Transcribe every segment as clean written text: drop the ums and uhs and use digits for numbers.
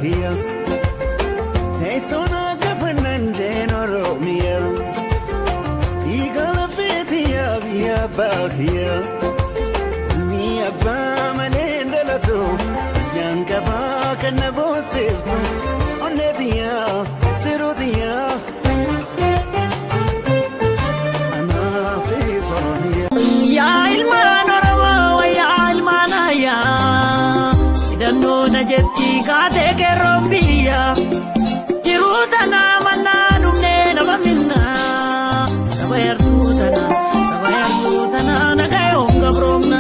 bakia Taisona gafananjeno romia Igala fetia via bakia Ni abba malendalato Yanka baka nabosiftu Onetia Tirutia Ya ilman Oromo ya ilman ya Idanu najeti kate ke rombia Jirutana mananumne nabamina Sabayartutana nagayonga bromna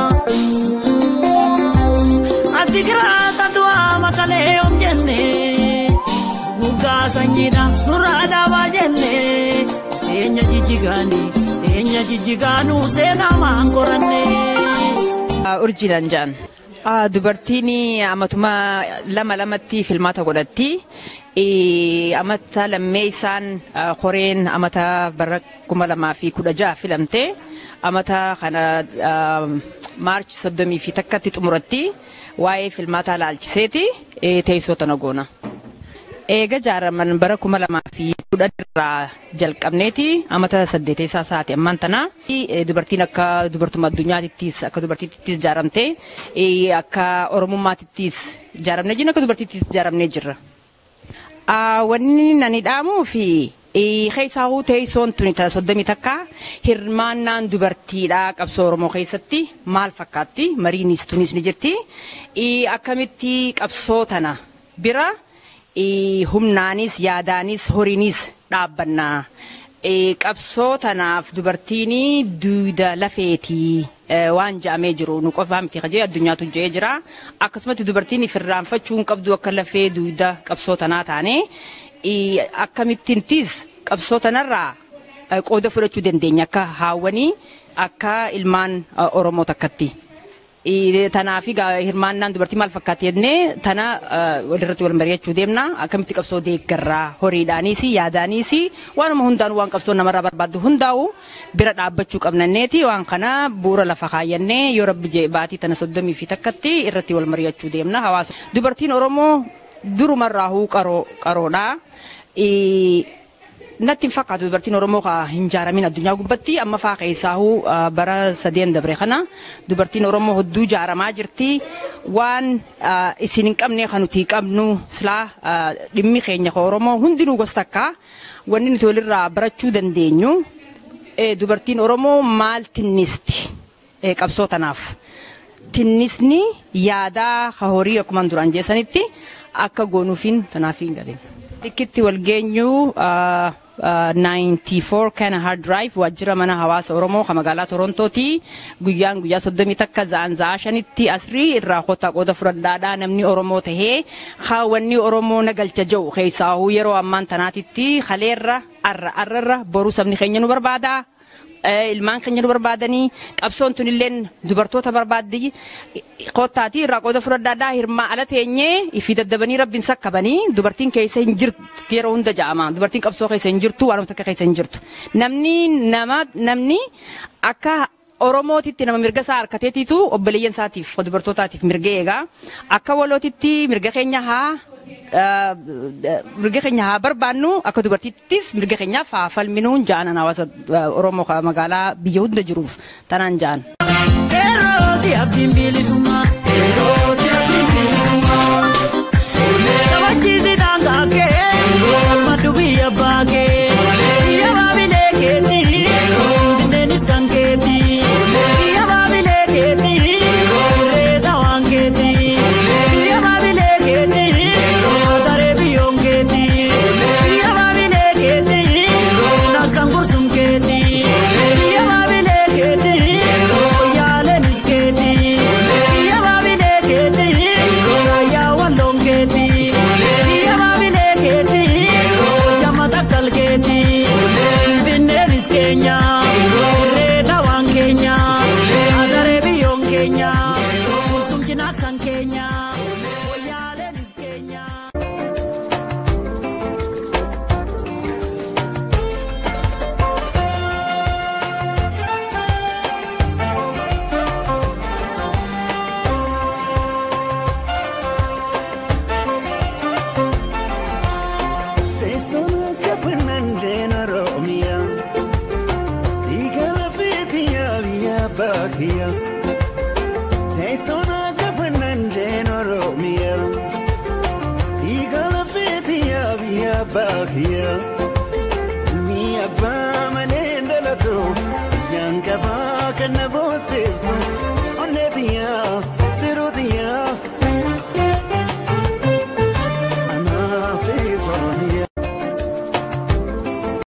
Atigrata tua makale omjenne Muga sanjida surada wajenne Enya jijiganu sena mangkorane Urjilan jan dubartini amatuma lamatti filmata godhatti amata lammeeysan qoreen amata bara 2016 filamte amata kana March 30 fi takkatti xumuratti waa'ee filmata laalchiseeti teessoo tana goona. Eega jaaraman bara 2010 irraa jalqabneeti amata 8 saati ammaan tana dubartiin akka dubartummaa addunyaatittis akka dubartiittis jaaramte akka oromummaatittis jaaramne jina akka dubartiittis jaaramne jirra. Wanni nani dhaamu fi keessaa teessoon tuni 30 takka hirmaannaan dubartiidha qabsoo Oromoo keessatti maal fakkaatti mariinis tunis ni jirti akkamitti qabsoo tana bira humnaanis yaadaanis horiinis dhaabbannaa qabsoo tanaaf dubartiini duuda lafeetii waan jaamee jiru nu qofaa miti kajee addunyaatu jee jira akkasumatti dubartiini firraanfachuun qabdu akka lafee duuda qabsoo tanaa taane akkamittiintis qabsoo tanarraa qooda fudhachuu dandeenya akka haawwanii akka ilmaan Oromoo takkatti. Tanaafi hirmaannaan dubartii maal fakkaatti jennee tana walirratti wal mari'achuu deemna akkamitti qabsoo deeggarraa horiidhaanis yaadaanis waanuma hundaan waan qabsoo namarraa barbaaddu hundaa'u bira dhaabbachuu qabnanneeti waan kana bu'uura lafa kaayyannee yoo rabbi jee baatii tana 30 fi takkatti irratti wal mari'achuu deemna hawaasa dubartiin Oromoo durumarraa qaroodha. Natti fakkaatu dubartiin Oromoo ka hin jaaramin addunyaa gubbatti amma faa keessaa bara 3 dabre kana dubartiin Oromoo hedduu jaaramaa jirti waan isin hin qabne kan nuti qabnu silaa dhimmi keenya ka Oromoo hundinuu gosta akka wanni nuti walirraa barachuu dandeenyu dubartiin Oromoo maal tinnisti qabsoo tanaaf tinnisni yaadaa ka horii akkuma duraan jeessanitti akka goonuufiin tanaafiin galeen. Ikkitti wal geenyu 94 kana hard drive wajjira mana hawaasa Oromoo ka magaalaa Torontooti guyyaa 30 takka zaanzaa shanitti asrii irraa qooda fudhadhaadhaa namni Oromoo tahee haawwanni Oromoo nagalcha jiru keessaa yeroo ammaan tanaatitti kaleerra arrarra boruu sabni keenya nu barbaada. Ilmaan keenya nu barbaadanii qabsoon tunilleen dubartoota barbaaddi qottaati irraa qooda fudhadhaadhaa hirmaa ala teenyee ifi daddabanii rabbiin sakkabanii dubartiin keessa hin jirtu yeroo hunda ja'ama dubartiin qabsoo keessa hin jirtu waan takka keessa hin jirtu namni akka Oromootitti nama mirga isaa harkateetitu obboleeyyan isaatiif dubartootaatiif mirga eegaa akka walootitti mirga keenya haa barbaannu akka dubartiittis mirga keenyaaf haa falminuun jaanan hawaasa Oromoo magaalaa biyya hunda jiruuf tanaan jaan.